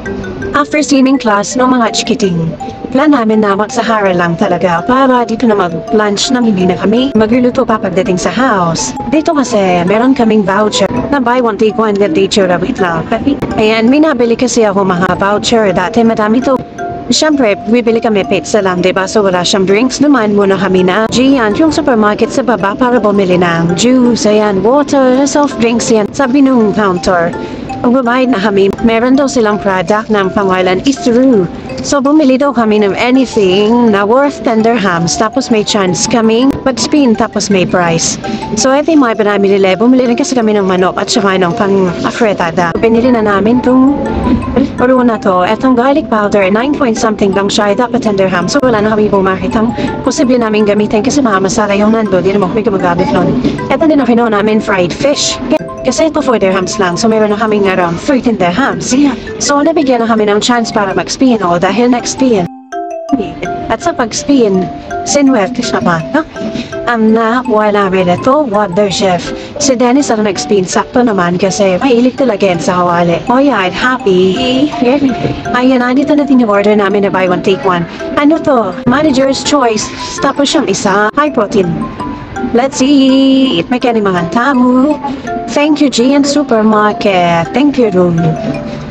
After swimming class ng mga chikiting, plan namin na magsahara lang talaga para dito na mag-lunch na hindi na kami magluluto pa pagdating sa house. Dito kasi meron kaming voucher na buy one take one get teacher na wait lang. Ayan, may nabili kasi ako mga voucher. Dati madami to. Siyempre, bibili kami pizza lang, diba? So wala siyang drinks naman muna kami na Gian, yung supermarket sa baba para bumili ng juice, ayan, water, soft drinks yan. Sabi nung counter, magbabayad na kami, meron daw silang product ng pangalan is true. So bumili daw kami ng anything na worth 10 dirhams, tapos may chance kaming mag-spin, tapos may price. So I think mga pinamili nila, bumili rin kasi kami ng manok at saka ng pang-afretada. Binili na namin itong puro na to, etong garlic powder, 9 point something lang siya, dapat 10 dirhams. So wala na kami bumakit ang posible namin gamitin kasi masara yung nando, di naman kami gumagamit nun. Eto din ang kinuha namin fried fish. Kasi ito 4 dirhams lang, so meron na kaming around 13 dirhams. So nabigyan na kami ng chance para mag-spin o dahil next-spin. At sa pag-spin, sinwerte siya pa. Nakuha namin ito, Wonder Chef. Si Dennis ang nag-spin, sakto naman kasi mahilig talaga yan sa kawali. Oh yeah, I'm happy. Ayan, nandito na din yung order namin na buy one take one. Ano to? Manager's choice. Tapos siyang isa, high protein. Let's eat! May mga tamo. Thank you, Gian Supermarket. Thank you, Room.